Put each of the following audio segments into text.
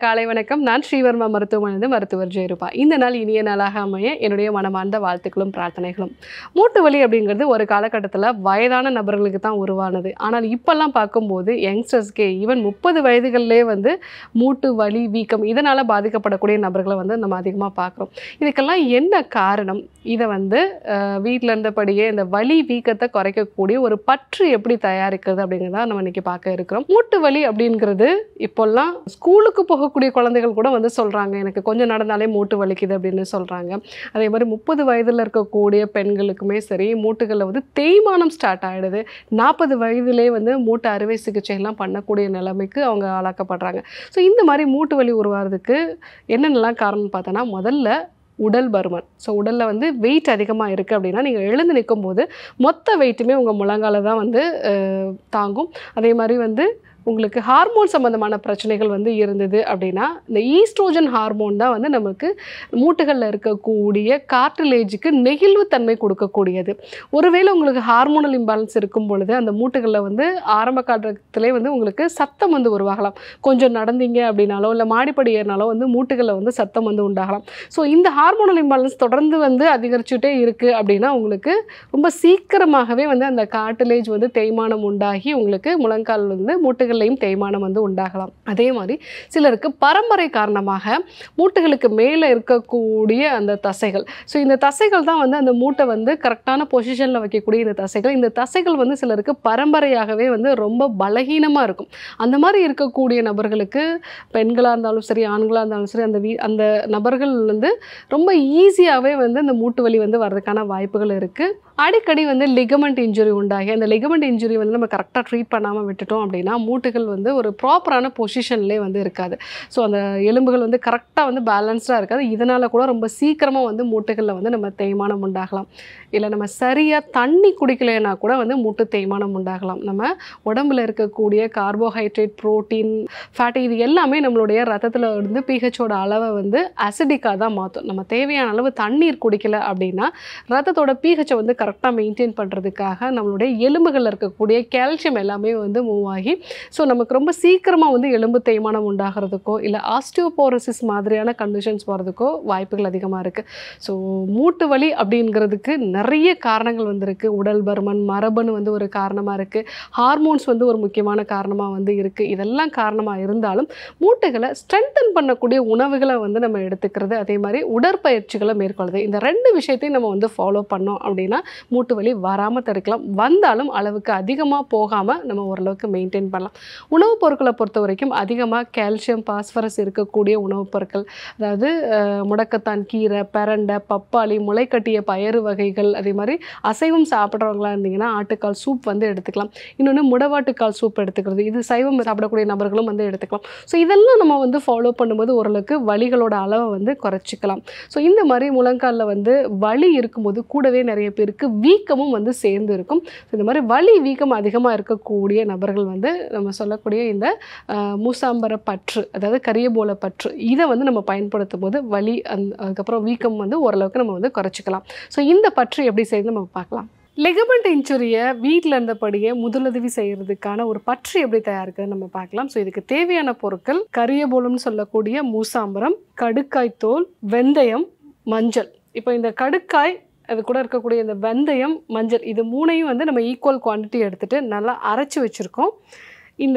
காலை வணக்கம். நான் ஸ்ரீவர்மா மருத்துவமனையிலிருந்து மருத்துவர் ஜெயரூபா. இந்த நாள் இனிய நாளாக அமைய என்னுடைய மனமார்ந்த வாழ்த்துக்களும் பிரார்த்தனைகளும். மூட்டு வலி அப்படிங்கிறது ஒரு காலகட்டத்தில் வயதான நபர்களுக்கு தான் உருவானது. ஆனால் இப்போல்லாம் பார்க்கும்போது யங்ஸ்டர்ஸ்க்கே ஈவன் 30 வயதுகளிலே வந்து மூட்டு வலி, வீக்கம் இதனால் பாதிக்கப்படக்கூடிய நபர்களை வந்து நம்ம அதிகமாக பார்க்குறோம். இதுக்கெல்லாம் என்ன காரணம்? இதை வந்து வீட்டில் இருந்தபடியே இந்த வலி வீக்கத்தை குறைக்கக்கூடிய ஒரு பற்று எப்படி தயாரிக்கிறது அப்படிங்கிறத நம்ம இன்றைக்கி பார்க்க இருக்கிறோம். மூட்டு வலி அப்படிங்கிறது இப்போல்லாம் ஸ்கூலுக்கு போகக்கூடிய குழந்தைகள் கூட வந்து சொல்கிறாங்க, எனக்கு கொஞ்சம் நடந்தாலே மூட்டு வலிக்குது அப்படின்னு சொல்கிறாங்க. அதே மாதிரி 30 வயதில் இருக்கக்கூடிய பெண்களுக்குமே சரி, மூட்டுகளில் வந்து தேய்மானம் ஸ்டார்ட் ஆகிடுது. 40 வயதிலே வந்து மூட்டு அறுவை சிகிச்சைலாம் பண்ணக்கூடிய நிலைமைக்கு அவங்க ஆளாக்கப்படுறாங்க. ஸோ இந்த மாதிரி மூட்டு வலி உருவாகிறதுக்கு என்னென்னலாம் காரணம்னு பார்த்தோன்னா, முதல்ல உடல் பருமன். ஸோ உடலில் வந்து வெயிட் அதிகமாக இருக்குது அப்படின்னா, நீங்கள் எழுந்து நிற்கும்போது மொத்த வெயிட்டுமே உங்கள் முழங்கால தான் வந்து தாங்கும். அதே மாதிரி வந்து உங்களுக்கு ஹார்மோன் சம்மந்தமான பிரச்சனைகள் வந்து இருந்தது அப்படின்னா, இந்த ஈஸ்ட்ரோஜன் ஹார்மோன் தான் வந்து நமக்கு மூட்டுகளில் இருக்கக்கூடிய கார்டிலேஜுக்கு நெகிழ்வுத்தன்மை கொடுக்கக்கூடியது. ஒருவேளை உங்களுக்கு ஹார்மோனல் இம்பேலன்ஸ் இருக்கும் பொழுது அந்த மூட்டுகளில் வந்து ஆரம்ப காலத்திலே வந்து உங்களுக்கு சத்தம் வந்து உருவாகலாம். கொஞ்சம் நடந்தீங்க அப்படின்னாலோ இல்லை மாடிப்படி ஏறினாலோ வந்து மூட்டுகளில் வந்து சத்தம் வந்து உண்டாகலாம். ஸோ இந்த ஹார்மோனல் இம்பேலன்ஸ் தொடர்ந்து வந்து அதிகரிச்சுட்டே இருக்குது அப்படின்னா, உங்களுக்கு ரொம்ப சீக்கிரமாகவே வந்து அந்த கார்டிலேஜ் வந்து தேய்மானம் உண்டாகி உங்களுக்கு முழங்கால் வந்து மூட்டுகள்லையும் தேய்மானம் வந்து உண்டாகலாம். அதே மாதிரி சிலருக்கு பரம்பரை காரணமாக மூட்டுகளுக்கு மேலே இருக்கக்கூடிய அந்த தசைகள், ஸோ இந்த தசைகள் தான் வந்து அந்த மூட்டை வந்து கரெக்டான பொசிஷனில் வைக்கக்கூடிய இந்த தசைகள் வந்து சிலருக்கு பரம்பரையாகவே வந்து ரொம்ப பலகீனமாக இருக்கும். அந்த மாதிரி இருக்கக்கூடிய நபர்களுக்கு பெண்களாக இருந்தாலும் சரி, ஆண்களாக இருந்தாலும் சரி, அந்த நபர்கள் வந்து ரொம்ப ஈஸியாகவே வந்து அந்த மூட்டு வலி வந்து வர்றதுக்கான வாய்ப்புகள் இருக்குது. அடிக்கடி வந்து லிகமெண்ட் இன்ஜுரி உண்டாகி அந்த லிகமெண்ட் இன்ஜுரி வந்து நம்ம கரெக்டாக ட்ரீட் பண்ணாமல் விட்டுட்டோம் அப்படின்னா, மூட்டுகள் வந்து ஒரு ப்ராப்பரான பொசிஷன்லேயே வந்து இருக்காது. ஸோ அந்த எலும்புகள் வந்து கரெக்டாக வந்து பேலன்ஸ்டாக இருக்காது. இதனால் கூட ரொம்ப சீக்கிரமாக வந்து மூட்டுகளில் வந்து நம்ம தேய்மானம் உண்டாகலாம். இல்லை நம்ம சரியாக தண்ணி குடிக்கலைன்னா கூட வந்து மூட்டு தேய்மானம் உண்டாகலாம். நம்ம உடம்பில் இருக்கக்கூடிய கார்போஹைட்ரேட், புரோட்டீன், ஃபேட்டி இது எல்லாமே நம்மளுடைய ரத்தத்தில் இருந்து பிஹெச்சோட அளவை வந்து அசிடிக்காக தான் மாற்றும். நம்ம தேவையான அளவு தண்ணீர் குடிக்கலை அப்படின்னா ரத்தத்தோட பிஹெச்சை வந்து கரெக்டாக மெயின்டைன் பண்ணுறதுக்காக நம்மளுடைய எலும்புகளில் இருக்கக்கூடிய கால்சியம் எல்லாமே வந்து மூவ் ஆகி ஸோ நமக்கு ரொம்ப சீக்கிரமாக வந்து எலும்பு தேய்மானம் உண்டாகிறதுக்கோ இல்லை ஆஸ்டியோபோரோசிஸ் மாதிரியான கண்டிஷன்ஸ் வர்றதுக்கோ வாய்ப்புகள் அதிகமாக இருக்குது. ஸோ மூட்டு வலி அப்படிங்கிறதுக்கு நிறைய காரணங்கள் வந்திருக்கு. உடல் பருமன், மரபணு வந்து ஒரு காரணமாக இருக்குது. ஹார்மோன்ஸ் வந்து ஒரு முக்கியமான காரணமாக வந்து இருக்குது. இதெல்லாம் காரணமாக இருந்தாலும் மூட்டுகளை ஸ்ட்ரென்தன் பண்ணக்கூடிய உணவுகளை வந்து நம்ம எடுத்துக்கிறது, அதே மாதிரி உடற்பயிற்சிகளை மேற்கொள்ளுது, இந்த 2 விஷயத்தையும் நம்ம வந்து ஃபாலோ பண்ணோம் அப்படின்னா மூட்டு வலி வராமல் தடுக்கலாம். வந்தாலும் அளவுக்கு அதிகமாக போகாமல் நம்ம ஓரளவுக்கு மெயின்டைன் பண்ணலாம். உணவுப் பொருட்களை பொறுத்த வரைக்கும் அதிகமாக கால்சியம், பாஸ்பரஸ் இருக்கக்கூடிய உணவுப் பொருட்கள், அதாவது முடக்கத்தான் கீரை, பிரண்டை, பப்பாளி, முளைக்கட்டிய பயறு வகைகள், அதே மாதிரி அசைவம் சாப்பிட்றவங்களா இருந்தீங்கன்னா ஆட்டுக்கால் சூப் வந்து எடுத்துக்கலாம். இன்னொன்று முடவாட்டுக்கால் சூப் எடுத்துக்கிறது, இது சைவம் சாப்பிடக்கூடிய நபர்களும் வந்து எடுத்துக்கலாம். ஸோ இதெல்லாம் நம்ம வந்து ஃபாலோ பண்ணும்போது ஓரளவுக்கு வலிகளோட அளவை வந்து குறைச்சிக்கலாம். ஸோ இந்த மாதிரி முழங்காலில் வந்து வலி இருக்கும்போது கூடவே நிறைய பேருக்கு வீக்கமும் வந்து சேர்ந்து இருக்கும். இந்த மாதிரி வலி வீக்கம் அதிகமாக இருக்கக்கூடிய நபர்கள் வந்து நம்ம சொல்லக்கூடிய இந்த மூசாம்பர பற்று, அதாவது கரியபோல பற்று, இதை வந்து நம்ம பயன்படுத்தும் போது வலி அதுக்கப்புறம் வீக்கம் வந்து ஓரளவுக்கு நம்ம வந்து குறைச்சிக்கலாம். ஸோ இந்த பற்று எப்படி செய்யுது நம்ம பார்க்கலாம். லிகமெண்ட் இன்ஜுரியை வீட்டில் இருந்தபடியே முதலுதவி செய்கிறதுக்கான ஒரு பற்று எப்படி தயாரிக்கிறதுன்னு நம்ம பார்க்கலாம். ஸோ இதுக்கு தேவையான பொருட்கள் கரியபோலம்னு சொல்லக்கூடிய மூசாம்பரம், கடுக்காய் தோல், வெந்தயம், மஞ்சள். இப்போ இந்த கடுக்காய், அது கூட இருக்கக்கூடிய இந்த வெந்தயம், மஞ்சள், இது 3ஐயும் வந்து நம்ம ஈக்குவல் குவான்டிட்டி எடுத்துகிட்டு நல்லா அரைச்சி வச்சுருக்கோம். இந்த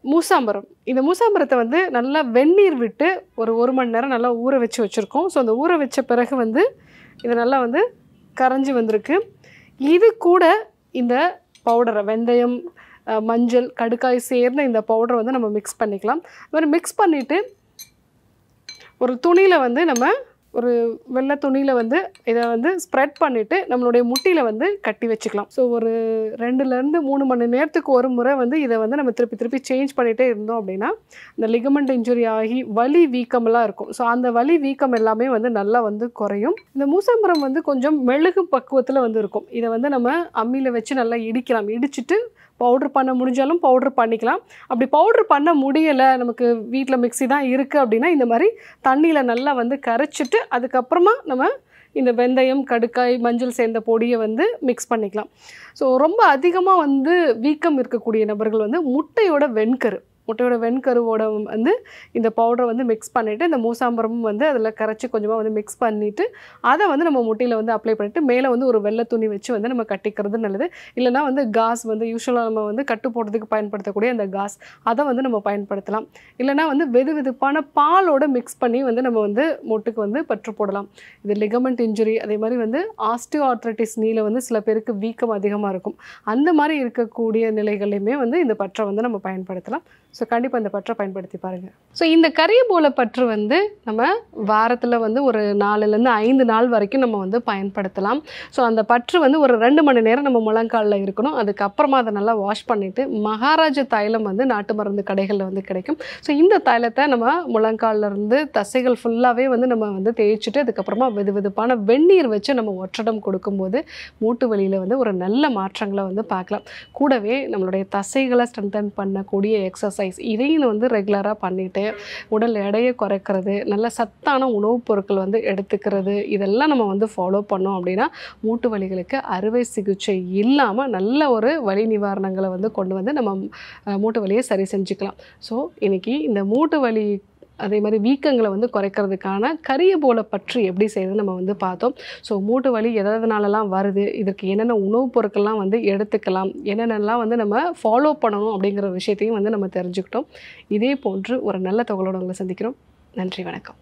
மூசாம்பரத்தை வந்து நல்லா வெந்நீர் விட்டு ஒரு 1 மணி நேரம் நல்லா ஊற வச்சு வச்சுருக்கோம். ஸோ அந்த ஊற வச்ச பிறகு வந்து இது நல்லா வந்து கரைஞ்சி வந்திருக்கு. இது கூட இந்த பவுடரை, வெந்தயம், மஞ்சள், கடுக்காய் சேர்ந்த இந்த பவுடரை வந்து நம்ம மிக்ஸ் பண்ணிக்கலாம். இது மாதிரி மிக்ஸ் பண்ணிவிட்டு ஒரு துணியில் வந்து நம்ம ஒரு வெள்ளை துணியில் வந்து இதை வந்து ஸ்ப்ரெட் பண்ணிவிட்டு நம்மளுடைய முட்டியில் வந்து கட்டி வச்சுக்கலாம். ஸோ ஒரு 2லேருந்து 3 மணி நேரத்துக்கு ஒரு முறை வந்து இதை வந்து நம்ம திருப்பி சேஞ்ச் பண்ணிகிட்டே இருந்தோம் அப்படின்னா இந்த லிகமெண்ட் இன்ஜுரி ஆகி வலி வீக்கமெல்லாம் இருக்கும். ஸோ அந்த வலி வீக்கம் எல்லாமே வந்து நல்லா வந்து குறையும். இந்த மூசாம்பரம் வந்து கொஞ்சம் மெழுகு பக்குவத்தில் வந்து இருக்கும். இதை வந்து நம்ம அம்மியில் வச்சு நல்லா இடிக்கலாம். இடிச்சிட்டு பவுட்ரு பண்ண முடிஞ்சாலும் பவுட்ரு பண்ணிக்கலாம். அப்படி பவுட்ரு பண்ண முடியலை, நமக்கு வீட்டில் மிக்ஸி தான் இருக்குது அப்படின்னா இந்த மாதிரி தண்ணியில் நல்லா வந்து கரைச்சிட்டு அதுக்கப்புறமா நம்ம இந்த வெந்தயம், கடுக்காய், மஞ்சள் சேர்ந்த பொடியை வந்து மிக்ஸ் பண்ணிக்கலாம். ஸோ ரொம்ப அதிகமாக வந்து வீக்கம் இருக்கக்கூடிய நபர்கள் வந்து முட்டையோட வெண்கரு, முட்டையோட வெண்கருவோட வந்து இந்த பவுடரை வந்து மிக்ஸ் பண்ணிவிட்டு இந்த மூசாம்பரமும் வந்து அதில் கரைச்சி கொஞ்சமாக வந்து மிக்ஸ் பண்ணிவிட்டு அதை வந்து நம்ம முட்டையில் வந்து அப்ளை பண்ணிவிட்டு மேலே வந்து ஒரு வெள்ளை துணி வச்சு வந்து நம்ம கட்டிக்கிறது நல்லது. இல்லைனா வந்து காஸ் வந்து யூஸ்வலாக நம்ம வந்து கட்டு போடுறதுக்கு பயன்படுத்தக்கூடிய அந்த காஸ் அதை வந்து நம்ம பயன்படுத்தலாம். இல்லைனா வந்து வெது வெதுப்பான பாலோட மிக்ஸ் பண்ணி வந்து நம்ம வந்து முட்டுக்கு வந்து பற்று போடலாம். இது லிகமெண்ட் இன்ஜுரி அதே மாதிரி வந்து ஆஸ்டியோ ஆர்த்ரைட்டிஸ் நீல வந்து சில பேருக்கு வீக்கம் அதிகமாக இருக்கும். அந்த மாதிரி இருக்கக்கூடிய நிலைகளையுமே வந்து இந்த பற்றை வந்து நம்ம பயன்படுத்தலாம். ஸோ கண்டிப்பாக இந்த பற்றை பயன்படுத்தி பாருங்கள். ஸோ இந்த கரியபோல பற்று வந்து நம்ம வாரத்தில் வந்து ஒரு 4லேருந்து 5 நாள் வரைக்கும் நம்ம வந்து பயன்படுத்தலாம். ஸோ அந்த பற்று வந்து ஒரு 2 மணி நேரம் நம்ம முழங்காலில் இருக்கணும். அதுக்கப்புறமா அதை நல்லா வாஷ் பண்ணிவிட்டு மகாராஜ தைலம் வந்து நாட்டு மருந்து கடைகளில் வந்து கிடைக்கும். ஸோ இந்த தைலத்தை நம்ம முழங்காலில் இருந்து தசைகள் ஃபுல்லாகவே வந்து நம்ம வந்து தேய்ச்சிட்டு அதுக்கப்புறமா வெது வெதுப்பான வெந்நீர் வச்சு நம்ம ஒற்றடம் கொடுக்கும்போது மூட்டு வலியில் வந்து ஒரு நல்ல மாற்றங்களை வந்து பார்க்கலாம். கூடவே நம்மளுடைய தசைகளை ஸ்ட்ரென்தன் பண்ணக்கூடிய எக்ஸசைஸ் இதையும் வந்து ரெகுலராக பண்ணிவிட்டு உடல் எடையை குறைக்கிறது, நல்ல சத்தான உணவுப் பொருட்கள் வந்து எடுத்துக்கிறது, இதெல்லாம் நம்ம வந்து ஃபாலோ பண்ணோம் அப்படின்னா மூட்டு வலிகளுக்கு அறுவை சிகிச்சை இல்லாமல் நல்ல ஒரு வலி நிவாரணங்களை வந்து கொண்டு வந்து நம்ம மூட்டு வலியை சரி செஞ்சுக்கலாம். ஸோ இன்றைக்கி இந்த மூட்டு வலி அதே மாதிரி வீக்கங்களை வந்து குறைக்கிறதுக்கான கரியபோல பற்று எப்படி செய்யுது நம்ம வந்து பார்த்தோம். ஸோ மூட்டு வலி எதனாலலாம் வருது, இதற்கு என்னென்ன உணவுப் பொருட்கள்லாம் வந்து எடுத்துக்கலாம், என்னென்னலாம் வந்து நம்ம ஃபாலோ பண்ணணும் அப்படிங்கிற விஷயத்தையும் வந்து நம்ம தெரிஞ்சுக்கிட்டோம். இதே போன்று ஒரு நல்ல தகவலோடு உங்களை சந்திக்கிறோம். நன்றி, வணக்கம்.